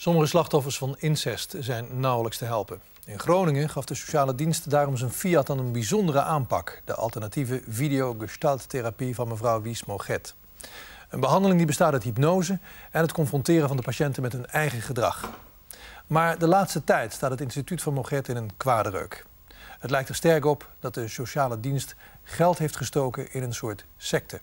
Sommige slachtoffers van incest zijn nauwelijks te helpen. In Groningen gaf de sociale dienst daarom zijn fiat aan een bijzondere aanpak. De alternatieve video-gestalttherapie van mevrouw Wies Moget. Een behandeling die bestaat uit hypnose en het confronteren van de patiënten met hun eigen gedrag. Maar de laatste tijd staat het instituut van Moget in een kwade reuk. Het lijkt er sterk op dat de sociale dienst geld heeft gestoken in een soort secte.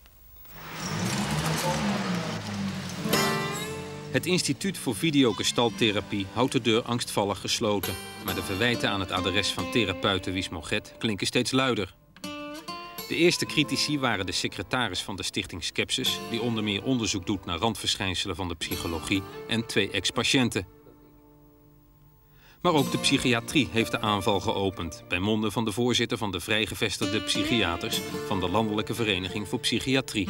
Het Instituut voor Videogestalttherapie houdt de deur angstvallig gesloten. Maar de verwijten aan het adres van therapeute Wies Moget klinken steeds luider. De eerste critici waren de secretaris van de stichting Skepsis, die onder meer onderzoek doet naar randverschijnselen van de psychologie, en 2 ex-patiënten. Maar ook de psychiatrie heeft de aanval geopend, bij monden van de voorzitter van de vrijgevestigde psychiaters van de Landelijke Vereniging voor Psychiatrie.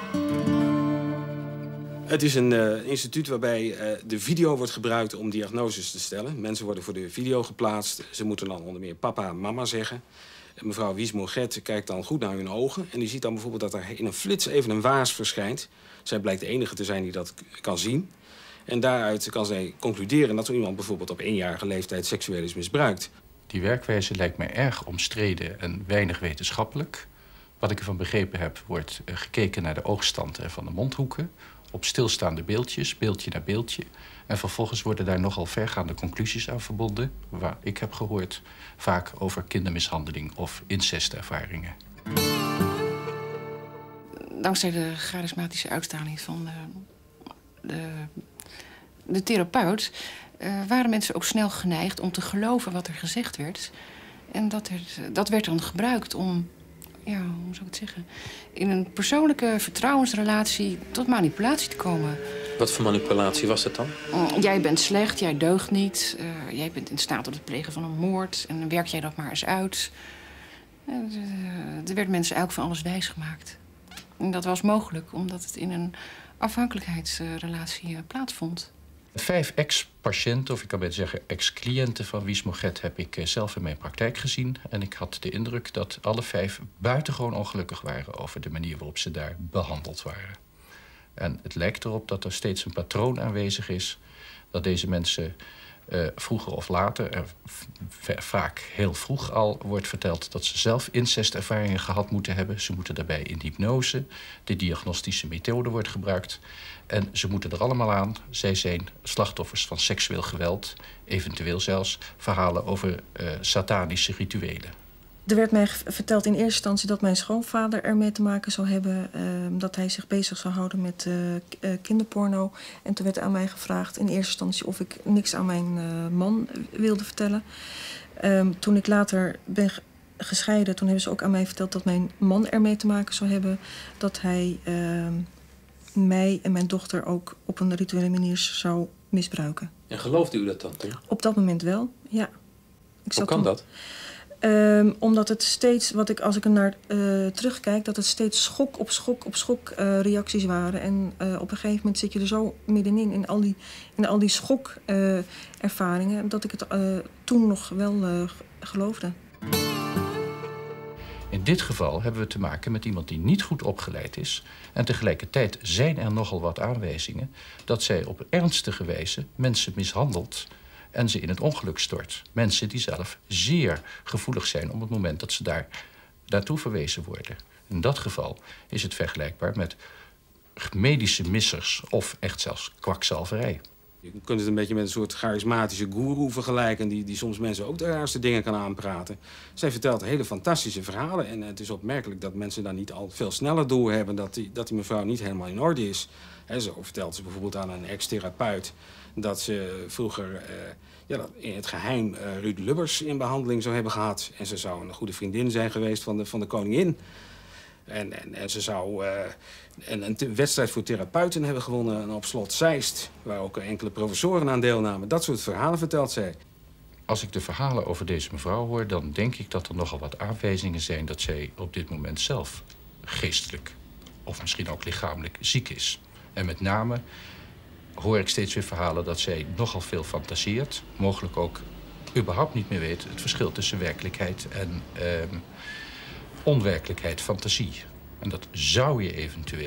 Het is een instituut waarbij de video wordt gebruikt om diagnoses te stellen. Mensen worden voor de video geplaatst. Ze moeten dan onder meer papa en mama zeggen. Mevrouw Wies Moget kijkt dan goed naar hun ogen. En die ziet dan bijvoorbeeld dat er in een flits even een waas verschijnt. Zij blijkt de enige te zijn die dat kan zien. En daaruit kan zij concluderen dat er iemand bijvoorbeeld op 1-jarige leeftijd seksueel is misbruikt. Die werkwijze lijkt mij erg omstreden en weinig wetenschappelijk. Wat ik ervan begrepen heb, wordt gekeken naar de oogstand van de mondhoeken. Op stilstaande beeldjes, beeldje na beeldje. En vervolgens worden daar nogal vergaande conclusies aan verbonden, waar ik heb gehoord, vaak over kindermishandeling of incestervaringen. Dankzij de charismatische uitstraling van de therapeut waren mensen ook snel geneigd om te geloven wat er gezegd werd. En dat werd dan gebruikt om, ja, hoe zou ik het zeggen, in een persoonlijke vertrouwensrelatie tot manipulatie te komen. Wat voor manipulatie was dat dan? Jij bent slecht, jij deugt niet. Jij bent in staat tot het plegen van een moord. En dan werk jij dat maar eens uit. Er werd mensen eigenlijk van alles wijsgemaakt. En dat was mogelijk omdat het in een afhankelijkheidsrelatie plaatsvond. 5 ex-patiënten, of ik kan beter zeggen ex-cliënten van Wies Moget, heb ik zelf in mijn praktijk gezien. En ik had de indruk dat alle 5 buitengewoon ongelukkig waren over de manier waarop ze daar behandeld waren. En het lijkt erop dat er steeds een patroon aanwezig is dat deze mensen vroeger of later, vaak heel vroeg al, wordt verteld dat ze zelf incestervaringen gehad moeten hebben. Ze moeten daarbij in hypnose, de diagnostische methode wordt gebruikt. En ze moeten er allemaal aan. Zij zijn slachtoffers van seksueel geweld, eventueel zelfs verhalen over satanische rituelen. Er werd mij verteld in eerste instantie dat mijn schoonvader ermee te maken zou hebben. Dat hij zich bezig zou houden met kinderporno. En toen werd aan mij gevraagd in eerste instantie of ik niks aan mijn man wilde vertellen. Toen ik later ben gescheiden, toen hebben ze ook aan mij verteld dat mijn man ermee te maken zou hebben. Dat hij mij en mijn dochter ook op een rituele manier zou misbruiken. En geloofde u dat dan? Op dat moment wel, ja. Hoe kan dat? Omdat het steeds, als ik er naar terugkijk, dat het steeds schok op schok op schok reacties waren. En op een gegeven moment zit je er zo middenin in al die schokervaringen, dat ik het toen nog wel geloofde. In dit geval hebben we te maken met iemand die niet goed opgeleid is. En tegelijkertijd zijn er nogal wat aanwijzingen dat zij op ernstige wijze mensen mishandelt en ze in het ongeluk stort. Mensen die zelf zeer gevoelig zijn op het moment dat ze daartoe verwezen worden. In dat geval is het vergelijkbaar met medische missers of echt zelfs kwakzalverij. Je kunt het een beetje met een soort charismatische goeroe vergelijken die soms mensen ook de raarste dingen kan aanpraten. Zij vertelt hele fantastische verhalen en het is opmerkelijk dat mensen daar niet al veel sneller doorhebben dat die mevrouw niet helemaal in orde is. Zo vertelt ze bijvoorbeeld aan een ex-therapeut dat ze vroeger in het geheim Ruud Lubbers in behandeling zou hebben gehad. En ze zou een goede vriendin zijn geweest van de koningin. En ze zou een wedstrijd voor therapeuten hebben gewonnen op slot Zeist, waar ook enkele professoren aan deelnamen. Dat soort verhalen vertelt zij. Als ik de verhalen over deze mevrouw hoor, dan denk ik dat er nogal wat aanwijzingen zijn dat zij op dit moment zelf geestelijk of misschien ook lichamelijk ziek is. En met name hoor ik steeds weer verhalen dat zij nogal veel fantaseert. Mogelijk ook überhaupt niet meer weet het verschil tussen werkelijkheid en onwerkelijkheid, fantasie. En dat zou je eventueel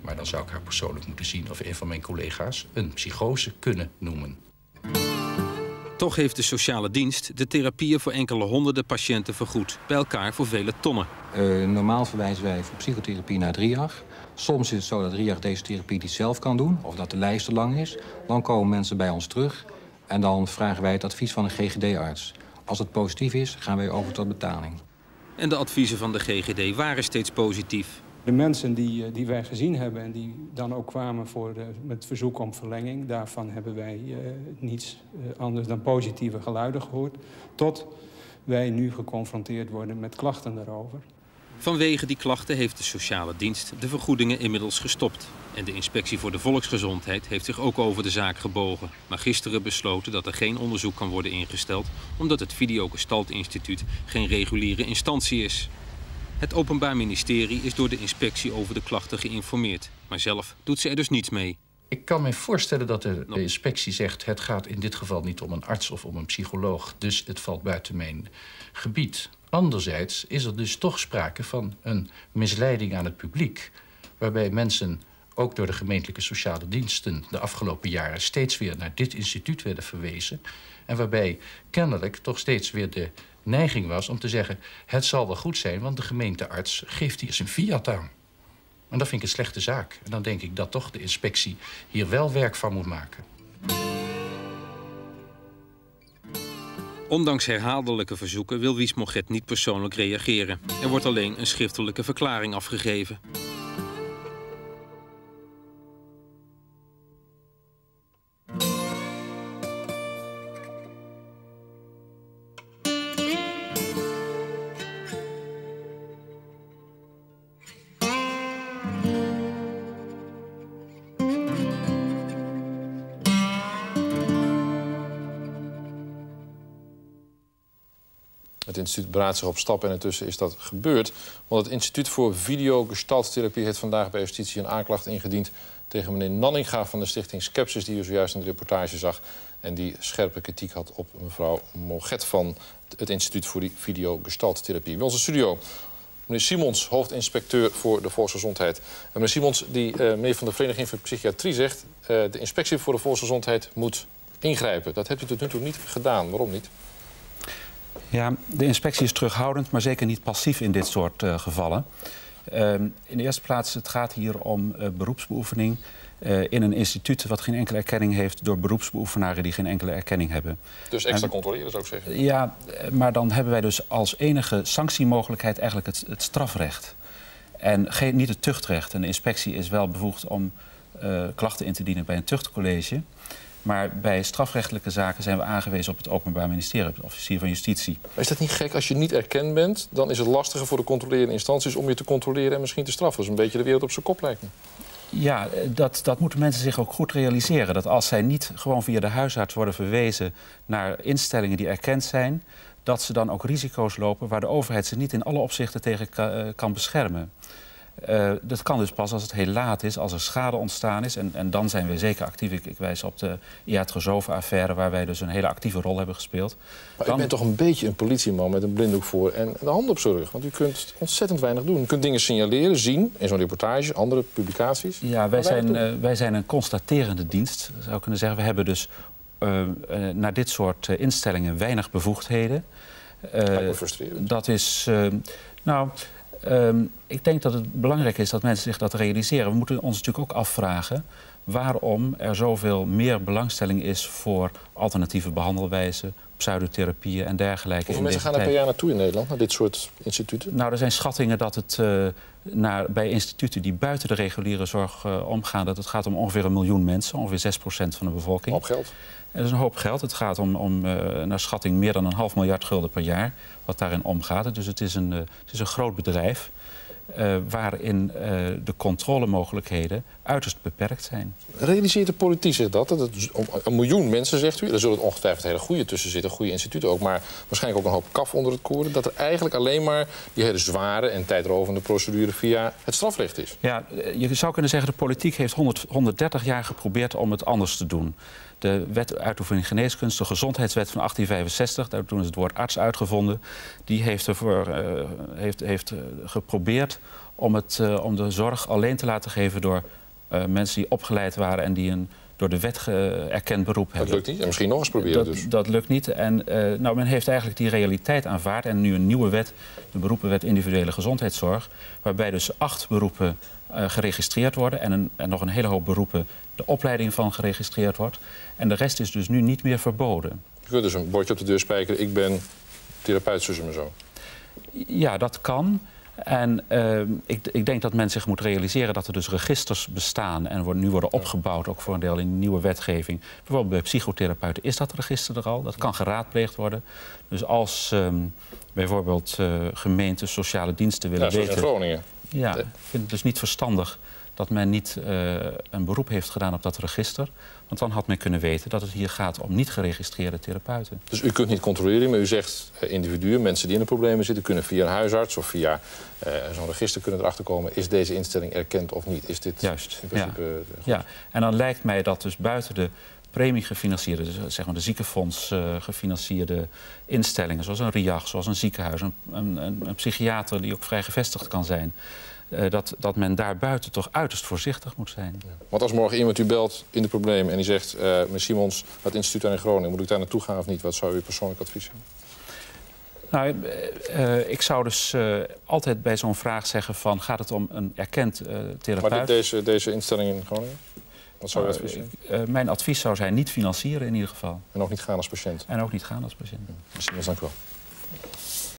Maar dan zou ik haar persoonlijk moeten zien of een van mijn collega's een psychose kunnen noemen. Toch heeft de sociale dienst de therapieën voor enkele honderden patiënten vergoed. Bij elkaar voor vele tonnen. Normaal verwijzen wij voor psychotherapie naar RIAG. Soms is het zo dat RIAG deze therapie niet zelf kan doen, of dat de lijst te lang is. Dan komen mensen bij ons terug en dan vragen wij het advies van een GGD-arts. Als het positief is, gaan wij over tot betaling. En de adviezen van de GGD waren steeds positief. De mensen die wij gezien hebben en die dan ook kwamen met verzoek om verlenging, daarvan hebben wij niets anders dan positieve geluiden gehoord. Tot wij nu geconfronteerd worden met klachten daarover. Vanwege die klachten heeft de sociale dienst de vergoedingen inmiddels gestopt. En de Inspectie voor de Volksgezondheid heeft zich ook over de zaak gebogen. Maar gisteren besloten dat er geen onderzoek kan worden ingesteld, omdat het Video Gestalt Instituut geen reguliere instantie is. Het Openbaar Ministerie is door de inspectie over de klachten geïnformeerd. Maar zelf doet ze er dus niets mee. Ik kan me voorstellen dat de inspectie zegt, het gaat in dit geval niet om een arts of om een psycholoog, dus het valt buiten mijn gebied. Anderzijds is er dus toch sprake van een misleiding aan het publiek, waarbij mensen ook door de gemeentelijke sociale diensten de afgelopen jaren steeds weer naar dit instituut werden verwezen. En waarbij kennelijk toch steeds weer de neiging was om te zeggen, het zal wel goed zijn, want de gemeentearts geeft hier zijn fiat aan. En dat vind ik een slechte zaak. En dan denk ik dat toch de inspectie hier wel werk van moet maken. Ondanks herhaaldelijke verzoeken wil Wies Moghet niet persoonlijk reageren. Er wordt alleen een schriftelijke verklaring afgegeven. Het instituut beraadt zich op stappen en intussen is dat gebeurd. Want het Instituut voor Video Gestalt Therapie heeft vandaag bij justitie een aanklacht ingediend tegen meneer Nanninga van de stichting Skepsis, die u zojuist in de reportage zag. En die scherpe kritiek had op mevrouw Moghet van het Instituut voor die Video Gestalt Therapie. Bij onze studio meneer Simons, hoofdinspecteur voor de volksgezondheid. En meneer Simons, meneer van de Vereniging voor Psychiatrie zegt, de inspectie voor de volksgezondheid moet ingrijpen. Dat hebt u tot nu toe niet gedaan. Waarom niet? Ja, de inspectie is terughoudend, maar zeker niet passief in dit soort gevallen. In de eerste plaats, het gaat hier om beroepsbeoefening in een instituut wat geen enkele erkenning heeft door beroepsbeoefenaren die geen enkele erkenning hebben. Dus extra controleren, zou ik zeggen? Ja, maar dan hebben wij dus als enige sanctiemogelijkheid eigenlijk het strafrecht. En niet het tuchtrecht. En de inspectie is wel bevoegd om klachten in te dienen bij een tuchtcollege. Maar bij strafrechtelijke zaken zijn we aangewezen op het Openbaar Ministerie, op het officier van Justitie. Maar is dat niet gek? Als je niet erkend bent, dan is het lastiger voor de controlerende instanties om je te controleren en misschien te straffen. Dat is een beetje de wereld op zijn kop, lijkt me. Ja, dat moeten mensen zich ook goed realiseren. Dat als zij niet gewoon via de huisarts worden verwezen naar instellingen die erkend zijn, dat ze dan ook risico's lopen waar de overheid ze niet in alle opzichten tegen kan beschermen. Dat kan dus pas als het heel laat is, als er schade ontstaan is. En dan zijn we zeker actief. Ik wijs op de Iatrozova-affaire, waar wij dus een hele actieve rol hebben gespeeld. Maar u bent toch een beetje een politieman met een blinddoek voor en de hand op zijn rug. Want u kunt ontzettend weinig doen. U kunt dingen signaleren, zien in zo'n reportage, andere publicaties. Ja, wij zijn een constaterende dienst, zou ik kunnen zeggen. We hebben dus naar dit soort instellingen weinig bevoegdheden. Lijkt me frustrerend. Dat is... ik denk dat het belangrijk is dat mensen zich dat realiseren. We moeten ons natuurlijk ook afvragen waarom er zoveel meer belangstelling is voor alternatieve behandelwijzen, pseudotherapieën en dergelijke. Hoeveel mensen gaan er per jaar naartoe in Nederland, naar dit soort instituten? Nou, er zijn schattingen dat het bij instituten die buiten de reguliere zorg omgaan, dat het gaat om ongeveer 1 miljoen mensen, ongeveer 6% van de bevolking. Op geld. Dat is een hoop geld. Het gaat om naar schatting meer dan 500 miljoen gulden per jaar wat daarin omgaat. Dus het is een groot bedrijf waarin de controlemogelijkheden uiterst beperkt zijn. Realiseert de politiek zich dat? Dat het om 1 miljoen mensen, zegt u, er zullen ongetwijfeld hele goede tussen zitten, goede instituten ook, maar waarschijnlijk ook een hoop kaf onder het koren, dat er eigenlijk alleen maar die hele zware en tijdrovende procedure via het strafrecht is. Ja, je zou kunnen zeggen, de politiek heeft 130 jaar geprobeerd om het anders te doen. De wet uitoefening geneeskunst, de gezondheidswet van 1865, toen is het woord arts uitgevonden, die heeft geprobeerd om de zorg alleen te laten geven door mensen die opgeleid waren en die een door de wet erkend beroep hebben. Dat lukt niet. En misschien nog eens proberen dus. Dat lukt niet. En men heeft eigenlijk die realiteit aanvaard. En nu een nieuwe wet, de beroepenwet individuele gezondheidszorg, waarbij dus 8 beroepen geregistreerd worden en nog een hele hoop beroepen de opleiding van geregistreerd wordt. En de rest is dus nu niet meer verboden. Je kunt dus een bordje op de deur spijkeren, ik ben therapeut, zus en zo. Ja, dat kan. En ik denk dat men zich moet realiseren dat er dus registers bestaan en nu worden opgebouwd, ook voor een deel in de nieuwe wetgeving. Bijvoorbeeld bij psychotherapeuten is dat register er al, dat kan geraadpleegd worden. Dus als bijvoorbeeld gemeenten, sociale diensten willen weten... zoals in Groningen. Ja, ik vind het dus niet verstandig dat men niet een beroep heeft gedaan op dat register. Want dan had men kunnen weten dat het hier gaat om niet geregistreerde therapeuten. Dus u kunt niet controleren, maar u zegt individuen, mensen die in de problemen zitten, kunnen via een huisarts of via zo'n register kunnen erachter komen, is deze instelling erkend of niet? Is dit juist, in principe ja. En dan lijkt mij dat dus buiten de premie-gefinancierde, dus zeg maar de ziekenfonds gefinancierde instellingen, zoals een RIAG, zoals een ziekenhuis, een psychiater die ook vrij gevestigd kan zijn, dat men daar buiten toch uiterst voorzichtig moet zijn. Ja. Want als morgen iemand u belt in de problemen en die zegt, meneer Simons, het instituut aan in Groningen, moet ik daar naartoe gaan of niet? Wat zou uw persoonlijk advies zijn? Nou, ik zou dus altijd bij zo'n vraag zeggen van, gaat het om een erkend therapeut? Maar deze instelling in Groningen? Wat zou uw advies zijn? Mijn advies zou zijn niet financieren in ieder geval. En ook niet gaan als patiënt? En ook niet gaan als patiënt. Ja. Simons, dank u wel.